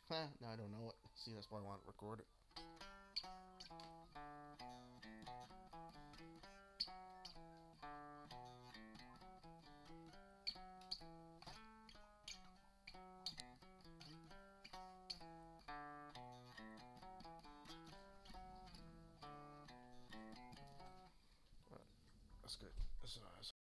Now I don't know it. See, that's why I want to record it. That's good. That's